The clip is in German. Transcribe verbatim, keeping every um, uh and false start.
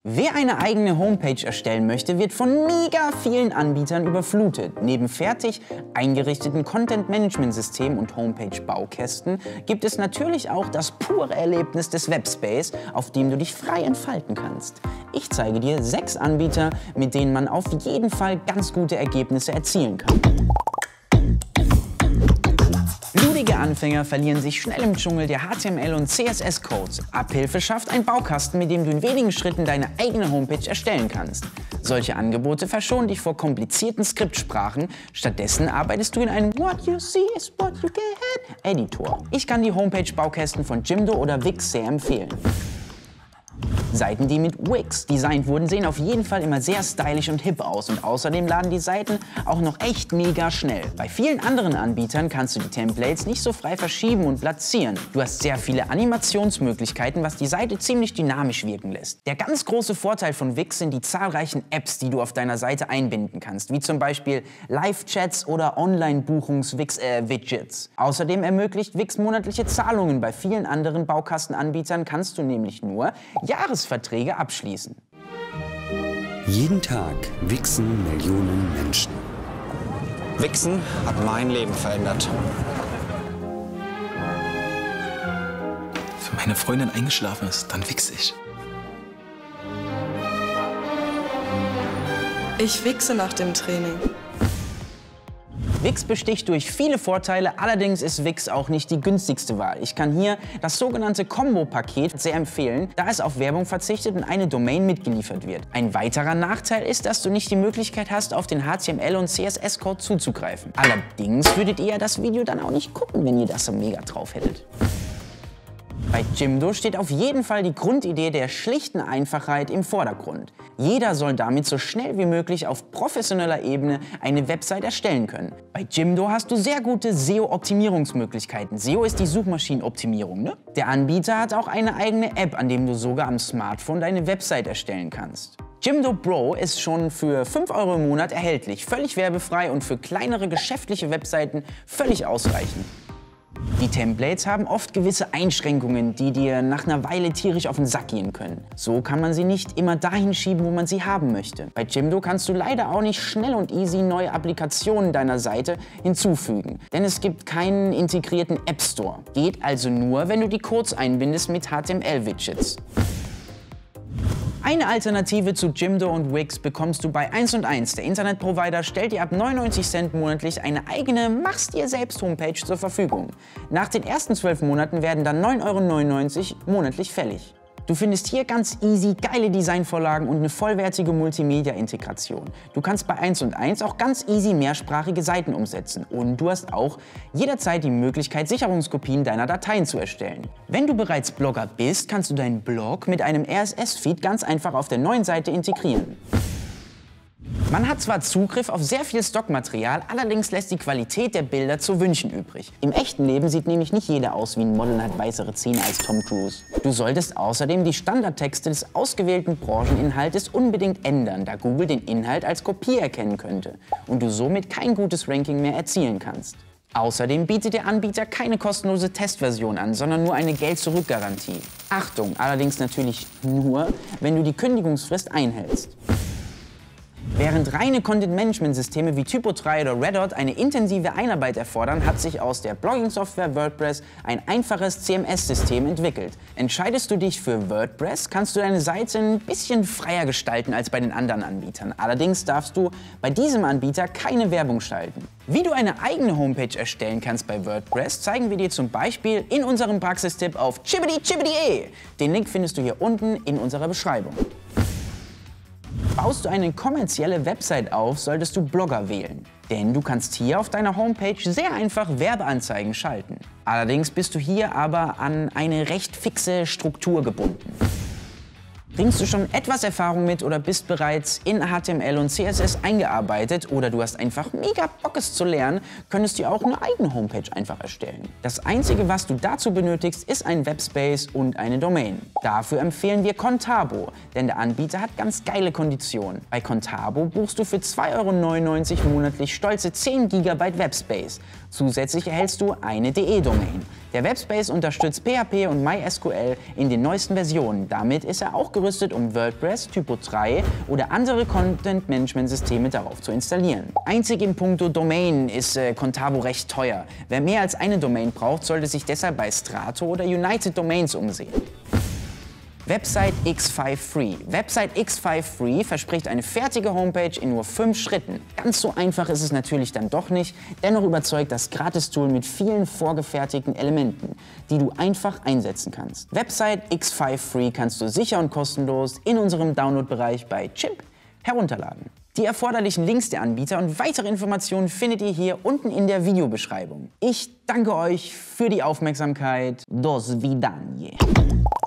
Wer eine eigene Homepage erstellen möchte, wird von mega vielen Anbietern überflutet. Neben fertig eingerichteten Content-Management-Systemen und Homepage-Baukästen gibt es natürlich auch das pure Erlebnis des Webspace, auf dem du dich frei entfalten kannst. Ich zeige dir sechs Anbieter, mit denen man auf jeden Fall ganz gute Ergebnisse erzielen kann. Blutige Anfänger verlieren sich schnell im Dschungel der H T M L und C S S-Codes. Abhilfe schafft ein Baukasten, mit dem du in wenigen Schritten deine eigene Homepage erstellen kannst. Solche Angebote verschonen dich vor komplizierten Skriptsprachen. Stattdessen arbeitest du in einem What you see is what you get Editor. Ich kann die Homepage-Baukästen von Jimdo oder Wix sehr empfehlen. Seiten, die mit Wix designt wurden, sehen auf jeden Fall immer sehr stylisch und hip aus und außerdem laden die Seiten auch noch echt mega schnell. Bei vielen anderen Anbietern kannst du die Templates nicht so frei verschieben und platzieren. Du hast sehr viele Animationsmöglichkeiten, was die Seite ziemlich dynamisch wirken lässt. Der ganz große Vorteil von Wix sind die zahlreichen Apps, die du auf deiner Seite einbinden kannst, wie zum Beispiel Live-Chats oder Online-Buchungs-Wix-Widgets. Äh, Außerdem ermöglicht Wix monatliche Zahlungen. Bei vielen anderen Baukastenanbietern kannst du nämlich nur Jahresverträge abschließen. Jeden Tag wichsen Millionen Menschen. Wichsen hat mein Leben verändert. Wenn meine Freundin eingeschlafen ist, dann wichse ich. Ich wichse nach dem Training. Wix besticht durch viele Vorteile, allerdings ist Wix auch nicht die günstigste Wahl. Ich kann hier das sogenannte Combo-Paket sehr empfehlen, da es auf Werbung verzichtet und eine Domain mitgeliefert wird. Ein weiterer Nachteil ist, dass du nicht die Möglichkeit hast, auf den H T M L und C S S-Code zuzugreifen. Allerdings würdet ihr das Video dann auch nicht gucken, wenn ihr das so mega drauf hättet. Bei Jimdo steht auf jeden Fall die Grundidee der schlichten Einfachheit im Vordergrund. Jeder soll damit so schnell wie möglich auf professioneller Ebene eine Website erstellen können. Bei Jimdo hast du sehr gute S E O-Optimierungsmöglichkeiten. S E O ist die Suchmaschinenoptimierung, ne? Der Anbieter hat auch eine eigene App, an dem du sogar am Smartphone deine Website erstellen kannst. Jimdo Pro ist schon für fünf Euro im Monat erhältlich, völlig werbefrei und für kleinere geschäftliche Webseiten völlig ausreichend. Die Templates haben oft gewisse Einschränkungen, die dir nach einer Weile tierisch auf den Sack gehen können. So kann man sie nicht immer dahin schieben, wo man sie haben möchte. Bei Jimdo kannst du leider auch nicht schnell und easy neue Applikationen deiner Seite hinzufügen, denn es gibt keinen integrierten App Store. Geht also nur, wenn du die Codes einbindest mit H T M L-Widgets. Eine Alternative zu Jimdo und Wix bekommst du bei eins und eins. Der Internetprovider stellt dir ab neunundneunzig Cent monatlich eine eigene Mach's-dir-selbst-Homepage zur Verfügung. Nach den ersten zwölf Monaten werden dann neun Euro neunundneunzig monatlich fällig. Du findest hier ganz easy geile Designvorlagen und eine vollwertige Multimedia-Integration. Du kannst bei eins und eins auch ganz easy mehrsprachige Seiten umsetzen und du hast auch jederzeit die Möglichkeit, Sicherungskopien deiner Dateien zu erstellen. Wenn du bereits Blogger bist, kannst du deinen Blog mit einem R S S-Feed ganz einfach auf der neuen Seite integrieren. Man hat zwar Zugriff auf sehr viel Stockmaterial, allerdings lässt die Qualität der Bilder zu wünschen übrig. Im echten Leben sieht nämlich nicht jeder aus wie ein Model und hat weißere Zähne als Tom Cruise. Du solltest außerdem die Standardtexte des ausgewählten Brancheninhaltes unbedingt ändern, da Google den Inhalt als Kopie erkennen könnte und du somit kein gutes Ranking mehr erzielen kannst. Außerdem bietet der Anbieter keine kostenlose Testversion an, sondern nur eine Geld-Zurück-Garantie. Achtung, allerdings natürlich nur, wenn du die Kündigungsfrist einhältst. Während reine Content-Management-Systeme wie Typo drei oder Redot eine intensive Einarbeit erfordern, hat sich aus der Blogging-Software WordPress ein einfaches C M S-System entwickelt. Entscheidest du dich für WordPress, kannst du deine Seite ein bisschen freier gestalten als bei den anderen Anbietern. Allerdings darfst du bei diesem Anbieter keine Werbung schalten. Wie du eine eigene Homepage erstellen kannst bei WordPress, zeigen wir dir zum Beispiel in unserem Praxistipp auf Chibbidi Chibbidi E. Den Link findest du hier unten in unserer Beschreibung. Baust du eine kommerzielle Website auf, solltest du Blogger wählen. Denn du kannst hier auf deiner Homepage sehr einfach Werbeanzeigen schalten. Allerdings bist du hier aber an eine recht fixe Struktur gebunden. Bringst du schon etwas Erfahrung mit oder bist bereits in H T M L und C S S eingearbeitet oder du hast einfach mega Bock es zu lernen, könntest du auch eine eigene Homepage einfach erstellen. Das Einzige, was du dazu benötigst, ist ein Webspace und eine Domain. Dafür empfehlen wir Contabo, denn der Anbieter hat ganz geile Konditionen. Bei Contabo buchst du für zwei Euro neunundneunzig monatlich stolze zehn Gigabyte Webspace. Zusätzlich erhältst du eine D E-Domain. Der Webspace unterstützt P H P und MySQL in den neuesten Versionen. Damit ist er auch gerüstet, um WordPress, Typo drei oder andere Content-Management-Systeme darauf zu installieren. Einzig im Punkto Domain ist äh, Contavo recht teuer. Wer mehr als eine Domain braucht, sollte sich deshalb bei Strato oder United Domains umsehen. Website X fünf Free. Website X fünf Free verspricht eine fertige Homepage in nur fünf Schritten. Ganz so einfach ist es natürlich dann doch nicht, dennoch überzeugt das Gratis-Tool mit vielen vorgefertigten Elementen, die du einfach einsetzen kannst. Website X fünf Free kannst du sicher und kostenlos in unserem Download-Bereich bei Chimp herunterladen. Die erforderlichen Links der Anbieter und weitere Informationen findet ihr hier unten in der Videobeschreibung. Ich danke euch für die Aufmerksamkeit. Do svidaniye.